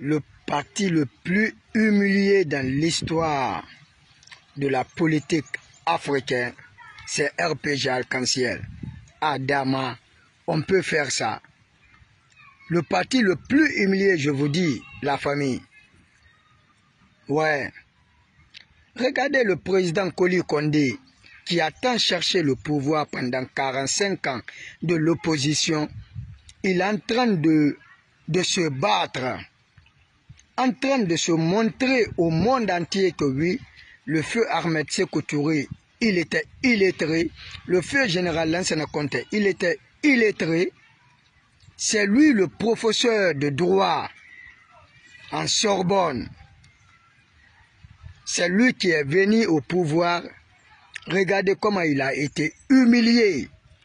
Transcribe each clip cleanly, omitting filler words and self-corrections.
le parti le plus humilié dans l'histoire de la politique africaine, c'est RPG Arc-en-Ciel. Adama, on peut faire ça. Le parti le plus humilié, je vous dis, la famille. Ouais. Regardez le président Koli Kondé, qui a tant cherché le pouvoir pendant 45 ans de l'opposition. Il est en train de se battre, en train de se montrer au monde entier que oui, le feu Ahmed Sékou Touré, il était illettré. Le feu général Lansana Conté, il était illettré. C'est lui le professeur de droit en Sorbonne. C'est lui qui est venu au pouvoir. Regardez comment il a été humilié.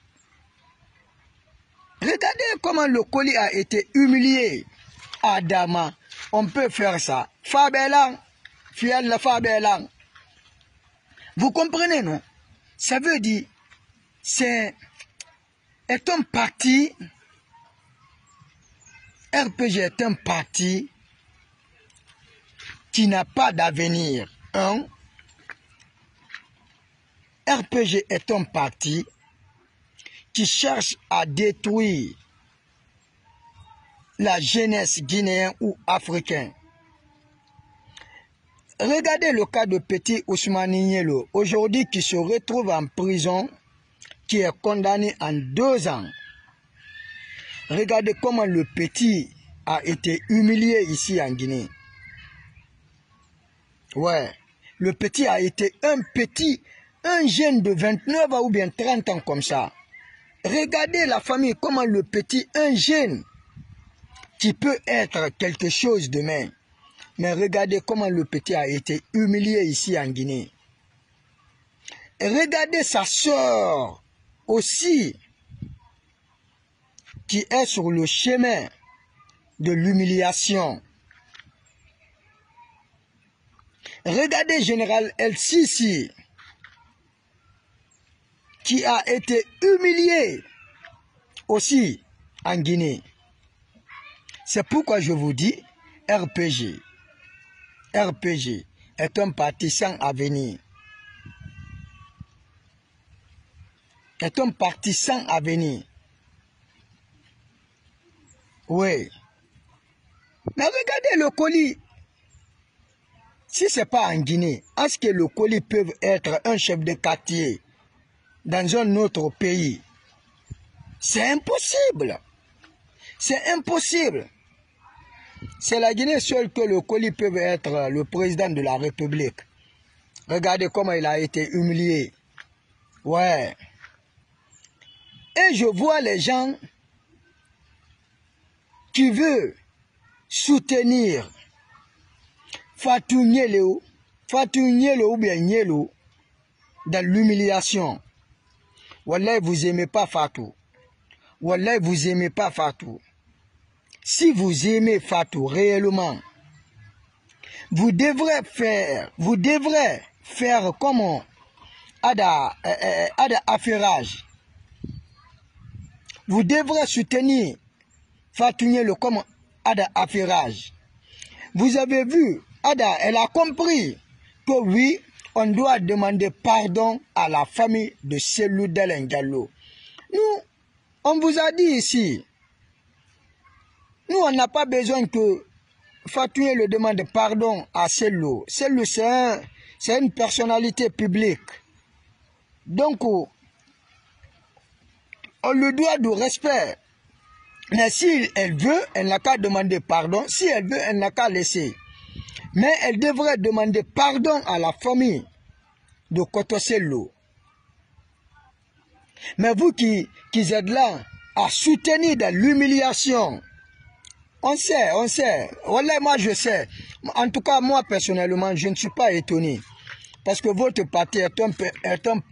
Regardez comment le Koli a été humilié. Adama, on peut faire ça. Fabelang, fiel la Fabelang. Vous comprenez, non? Ça veut dire, c'est un parti, RPG est un parti qui n'a pas d'avenir. RPG est un parti qui cherche à détruire la jeunesse guinéenne ou africaine. Regardez le cas de petit Ousmane Nielo, aujourd'hui qui se retrouve en prison, qui est condamné en 2 ans. Regardez comment le petit a été humilié ici en Guinée. Ouais, le petit a été un jeune de 29 ans ou bien 30 ans comme ça. Regardez la famille, comment le petit, un jeune qui peut être quelque chose demain. Mais regardez comment le petit a été humilié ici en Guinée. Et regardez sa sœur aussi, qui est sur le chemin de l'humiliation. Regardez Général El Sisi, qui a été humilié aussi en Guinée. C'est pourquoi je vous dis, RPG est un parti sans avenir. Est un parti sans avenir. Oui. Mais regardez le Koli. Si ce n'est pas en Guinée, est-ce que le Koli peut être un chef de quartier dans un autre pays? C'est impossible. C'est impossible. C'est la Guinée seule que le Koli peut être le président de la République. Regardez comment il a été humilié. Ouais. Et je vois les gens qui veulent soutenir Fatou Nielo ou bien Nielo dans l'humiliation. Wallah, vous aimez pas Fatou. Wallah, vous aimez pas Fatou. Si vous aimez Fatou réellement, vous devrez faire comme Ada Affairage. Vous devrez soutenir Fatou Nielo comme Ada Affairage. Vous avez vu, Ada, elle a compris que oui, on doit demander pardon à la famille de Cellou Dalein Diallo. Nous, on vous a dit ici, nous, on n'a pas besoin que Fatou Nielo demande pardon à Cellou. Cellou, c'est une personnalité publique. Donc, on le doit de respect. Mais si elle veut, elle n'a qu'à demander pardon. Si elle veut, elle n'a qu'à laisser. Mais elle devrait demander pardon à la famille de Koto Cellou. Mais vous qui êtes là à soutenir dans l'humiliation, on sait. Voilà, moi je sais. En tout cas, moi personnellement, je ne suis pas étonné. Parce que votre parti est un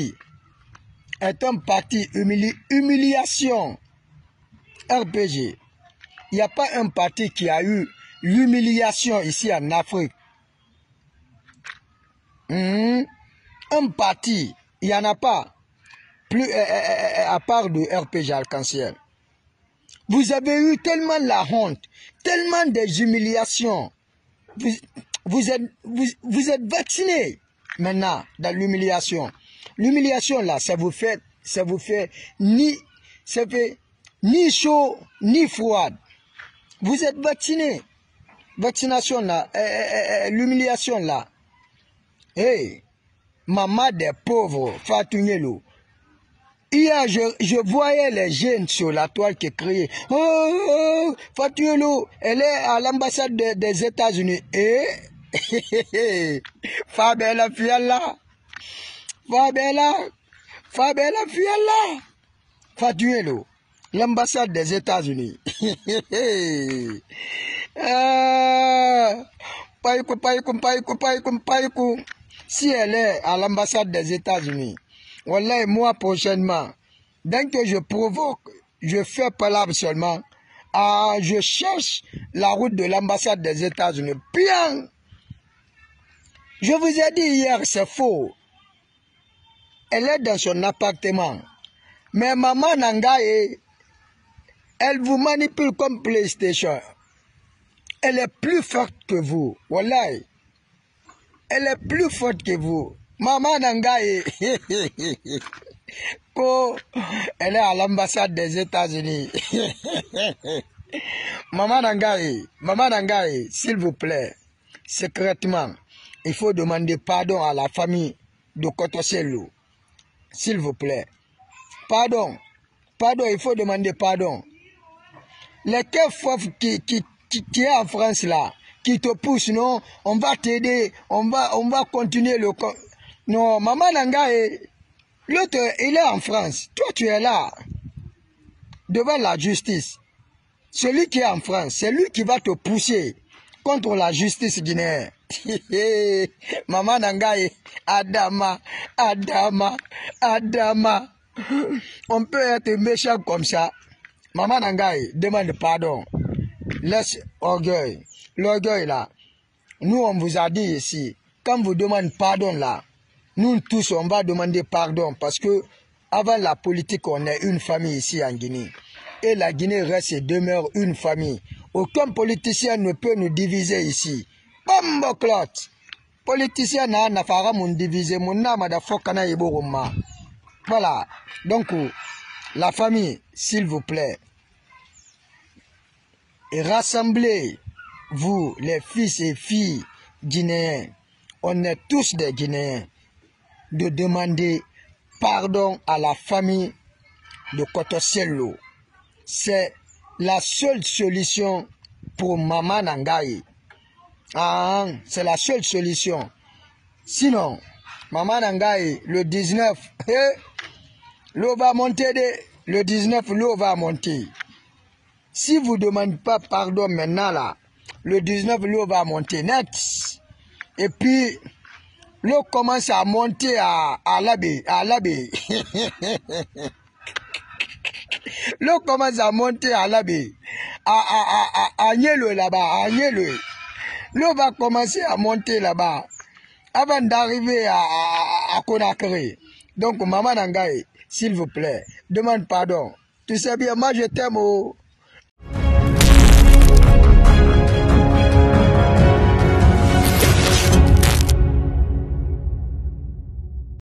parti humiliation. RPG. Il n'y a pas un parti qui a eu l'humiliation ici en Afrique. Un parti, il n'y en a pas. Plus à part de RPG Arc-en-Ciel. Vous avez eu tellement la honte, tellement des humiliations. Vous êtes vacciné maintenant dans l'humiliation. L'humiliation là, ça vous fait ni chaud ni froid. Vous êtes vacciné. Vaccination là, l'humiliation là. Hey, maman des pauvres, Fatou Nyelo. Hier, je voyais les jeunes sur la toile qui criaient. Oh, Fatou Nyelo, elle est à l'ambassade des États-Unis. Et Fabella Fiala, Fabella Fiala, Fatou Nyelo, l'ambassade des États-Unis. Païkou. Si elle est à l'ambassade des États-Unis, voilà, moi prochainement, dès que je provoque, je fais palabre seulement, je cherche la route de l'ambassade des États-Unis. Bien, je vous ai dit hier, c'est faux. Elle est dans son appartement. Mais maman Nangaye, elle vous manipule comme PlayStation. Elle est plus forte que vous. Wallahi. Elle est plus forte que vous. Maman Nangaye. Elle est à l'ambassade des États-Unis. Maman Nangaye, s'il vous plaît, secrètement, il faut demander pardon à la famille de Kotoselo. S'il vous plaît. Pardon, il faut demander pardon. Les keufs qui est en France là, qui te poussent, non, on va t'aider, on va continuer le... Non, maman Nangaye, l'autre, il est en France. Toi, tu es là, devant la justice. Celui qui est en France, c'est lui qui va te pousser contre la justice guinéenne. Maman Nangaye, Adama. On peut être méchant comme ça. Maman Nangaye, demande pardon. Laisse orgueil. L'orgueil là. Nous, on vous a dit ici, quand vous demandez pardon là, nous tous, on va demander pardon parce que avant la politique, on est une famille ici en Guinée. Et la Guinée reste et demeure une famille. Aucun politicien ne peut nous diviser ici. Bamboclot. Politicien n'a pas nous diviser. Voilà. Donc, la famille, s'il vous plaît, et rassemblez-vous, les fils et filles guinéens. On est tous des Guinéens. De demander pardon à la famille de Kotoselo. C'est la seule solution pour Maman Nangaye. Ah, c'est la seule solution. Sinon, Maman Nangaye, le 19, l'eau va monter. Le 19, l'eau va monter. Si vous ne demandez pas pardon maintenant, là, le 19, l'eau va monter net. Et puis, l'eau commence à monter à l'abbé. L'eau commence à monter à l'abbé. À Nielo là-bas, à Nielo. L'eau va commencer à monter là-bas avant d'arriver à Conakry. Donc, Maman Nangaye, s'il vous plaît, demande pardon. Tu sais bien, moi je t'aime.